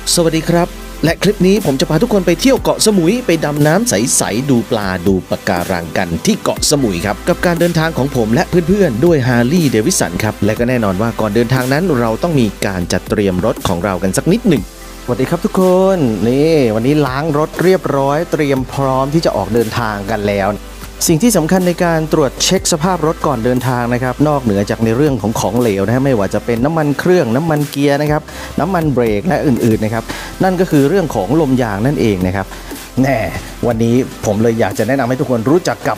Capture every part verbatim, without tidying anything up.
สวัสดีครับและคลิปนี้ผมจะพาทุกคนไปเที่ยวเกาะสมุยไปดำน้ำใสๆดูปลาดูปะการังกันที่เกาะสมุยครับกับการเดินทางของผมและเพื่อนๆด้วยฮาร์ลีย์เดวิสันครับและก็แน่นอนว่าก่อนเดินทางนั้นเราต้องมีการจัดเตรียมรถของเรากันสักนิดหนึ่งสวัสดีครับทุกคนนี่วันนี้ล้างรถเรียบร้อยเตรียมพร้อมที่จะออกเดินทางกันแล้วสิ่งที่สำคัญในการตรวจเช็คสภาพรถก่อนเดินทางนะครับนอกเหนือจากในเรื่องของของเหลวนะฮะไม่ว่าจะเป็นน้ำมันเครื่องน้ำมันเกียร์นะครับน้ำมันเบรกและอื่นๆนะครับนั่นก็คือเรื่องของลมยางนั่นเองนะครับแน่วันนี้ผมเลยอยากจะแนะนำให้ทุกคนรู้จักกับ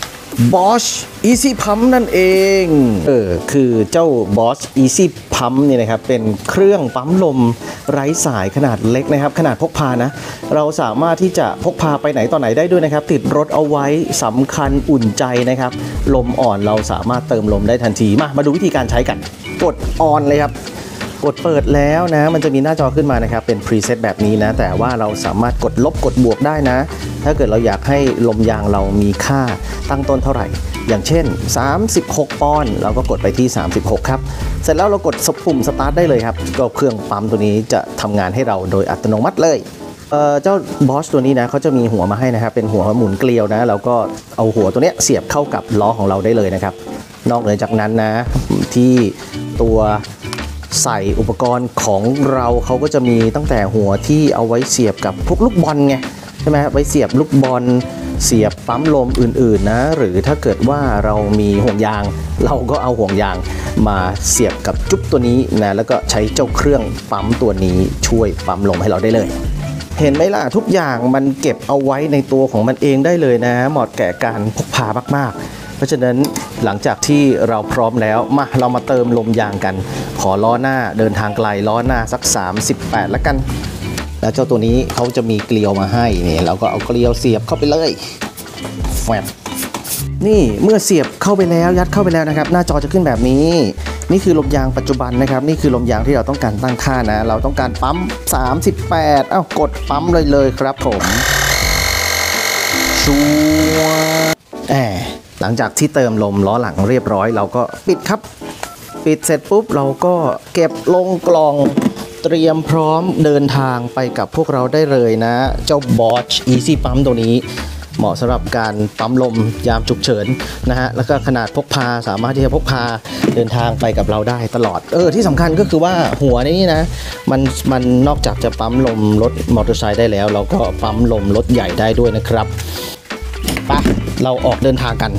Bosch Easy Pump นั่นเองเออคือเจ้า Bosch Easy Pump เนี่ยนะครับเป็นเครื่องปั๊มลมไร้สายขนาดเล็กนะครับขนาดพกพานะเราสามารถที่จะพกพาไปไหนต่อไหนได้ด้วยนะครับติดรถเอาไว้สำคัญอุ่นใจนะครับลมอ่อนเราสามารถเติมลมได้ทันทีมามาดูวิธีการใช้กันกดออนเลยครับกดเปิดแล้วนะมันจะมีหน้าจอขึ้นมานะครับเป็นพรีเซตแบบนี้นะแต่ว่าเราสามารถกดลบกดบวกได้นะถ้าเกิดเราอยากให้ลมยางเรามีค่าตั้งต้นเท่าไหร่อย่างเช่นสามสิบหกปอนด์เราก็กดไปที่สามสิบหกครับเสร็จแล้วเรากดปุ่มสตาร์ทได้เลยครับก็เครื่องปั๊มตัวนี้จะทำงานให้เราโดยอัตโนมัติเลยเอ่อเจ้า Bosch ตัวนี้นะเขาจะมีหัวมาให้นะครับเป็นหัวหมุนเกลียวนะเราก็เอาหัวตัวนี้เสียบเข้ากับล้อของเราได้เลยนะครับนอกเหนือจากนั้นนะที่ตัวใส่อุปกรณ์ของเราเขาก็จะมีตั้งแต่หัวที่เอาไว้เสียบกับพวกลูกบอลไงใช่ไหมไว้เสียบลูกบอลเสียบปั๊มลมอื่นๆนะหรือถ้าเกิดว่าเรามีห่วงยางเราก็เอาห่วงยางมาเสียบกับจุ๊บตัวนี้นะแล้วก็ใช้เจ้าเครื่องปั๊มตัวนี้ช่วยปั๊มลมให้เราได้เลยเห็นไหมล่ะทุกอย่างมันเก็บเอาไว้ในตัวของมันเองได้เลยนะเหมาะแก่การพกพามากๆเพราะฉะนั้นหลังจากที่เราพร้อมแล้วมาเรามาเติมลมยางกันขอล้อหน้าเดินทางไกลล้อหน้าสักสามสิบแปดแล้วกันแล้วเจ้าตัวนี้เขาจะมีเกลียวมาให้นี่เราก็เอาเกลียวเสียบเข้าไปเลยแฟบนี่เมื่อเสียบเข้าไปแล้วยัดเข้าไปแล้วนะครับหน้าจอจะขึ้นแบบนี้นี่คือลมยางปัจจุบันนะครับนี่คือลมยางที่เราต้องการตั้งค่านะเราต้องการปั๊มสามสิบแปดเอ้ากดปั๊มเลยเลยครับผมชัวร์แอบหลังจากที่เติมลมล้อหลังเรียบร้อยเราก็ปิดครับปิดเสร็จปุ๊บเราก็เก็บลงกล่องเตรียมพร้อมเดินทางไปกับพวกเราได้เลยนะเจ้า Bosch Easy Pump ตัวนี้เหมาะสำหรับการปั๊มลมยามฉุกเฉินนะฮะแล้วก็ขนาดพกพาสามารถที่จะพกพาเดินทางไปกับเราได้ตลอดเออที่สำคัญก็คือว่าหัวนี้นะมันมันนอกจากจะปั๊มลมรถมอเตอร์ไซค์ได้แล้วเราก็ปั๊มลมรถใหญ่ได้ด้วยนะครับไปเราออกเดินทางกัน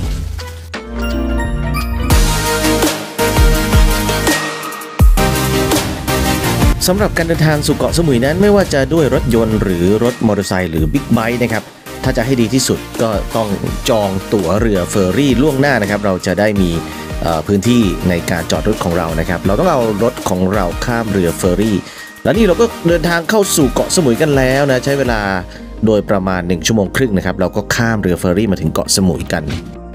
สำหรับการเดินทางสู่เกาะสมุยนั้นไม่ว่าจะด้วยรถยนต์หรือรถมอเตอร์ไซค์หรือบิ๊กไบค์นะครับถ้าจะให้ดีที่สุดก็ต้องจองตั๋วเรือเฟอร์รี่ล่วงหน้านะครับเราจะได้มีพื้นที่ในการจอดรถของเรานะครับเราต้องเอารถของเราข้ามเรือเฟอร์รี่แล้วนี่เราก็เดินทางเข้าสู่เกาะสมุยกันแล้วนะใช้เวลาโดยประมาณหนึ่งชั่วโมงครึ่งนะครับเราก็ข้ามเรือเฟอร์รี่มาถึงเกาะสมุยกัน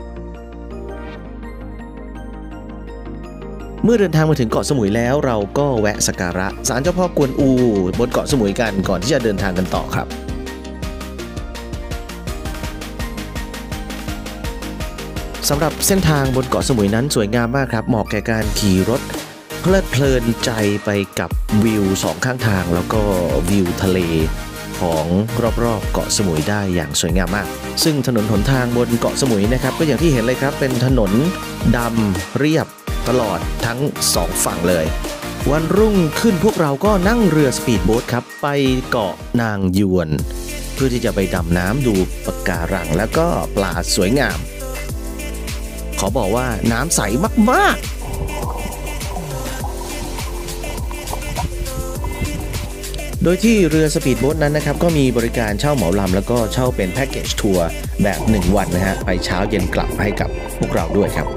เมื่อเดินทางมาถึงเกาะสมุยแล้วเราก็แวะสักการะศาลเจ้าพ่อกวนอูบนเกาะสมุยกันก่อนที่จะเดินทางกันต่อครับสำหรับเส้นทางบนเกาะสมุยนั้นสวยงามมากครับเหมาะแก่การขี่รถเพลิดเพลินใจไปกับวิวสองข้างทางแล้วก็วิวทะเลของรอบๆเกาะสมุยได้อย่างสวยงามมากซึ่งถนนหนทางบนเกาะสมุยนะครับก็อย่างที่เห็นเลยครับเป็นถนนดำเรียบตลอดทั้งสองฝั่งเลยวันรุ่งขึ้นพวกเราก็นั่งเรือสปีดโบ๊ทครับไปเกาะนางยวนเพื่อที่จะไปดำน้ำดูปะการังแล้วก็ปลาสวยงามขอบอกว่าน้ำใสมากๆโดยที่เรือสปีดโบ๊ทนั้นนะครับก็มีบริการเช่าเหมาลำแล้วก็เช่าเป็นแพ็กเกจทัวร์แบบหนึ่งวันนะฮะไปเช้าเย็นกลับให้กับพวกเราด้วยครับ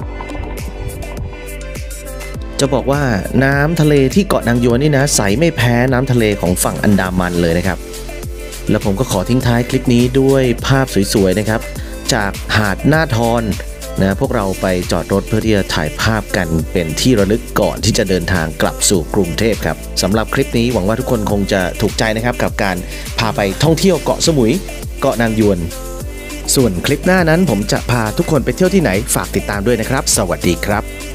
จะบอกว่าน้ำทะเลที่เกาะนางยวนนี่นะใสไม่แพ้น้ำทะเลของฝั่งอันดามันเลยนะครับแล้วผมก็ขอทิ้งท้ายคลิปนี้ด้วยภาพสวยๆนะครับจากหาดหน้าทอนนะพวกเราไปจอดรถเพื่อที่จะถ่ายภาพกันเป็นที่ระลึกก่อนที่จะเดินทางกลับสู่กรุงเทพครับสำหรับคลิปนี้หวังว่าทุกคนคงจะถูกใจนะครับกับการพาไปท่องเที่ยวเกาะสมุยเกาะนางยวนส่วนคลิปหน้านั้นผมจะพาทุกคนไปเที่ยวที่ไหนฝากติดตามด้วยนะครับสวัสดีครับ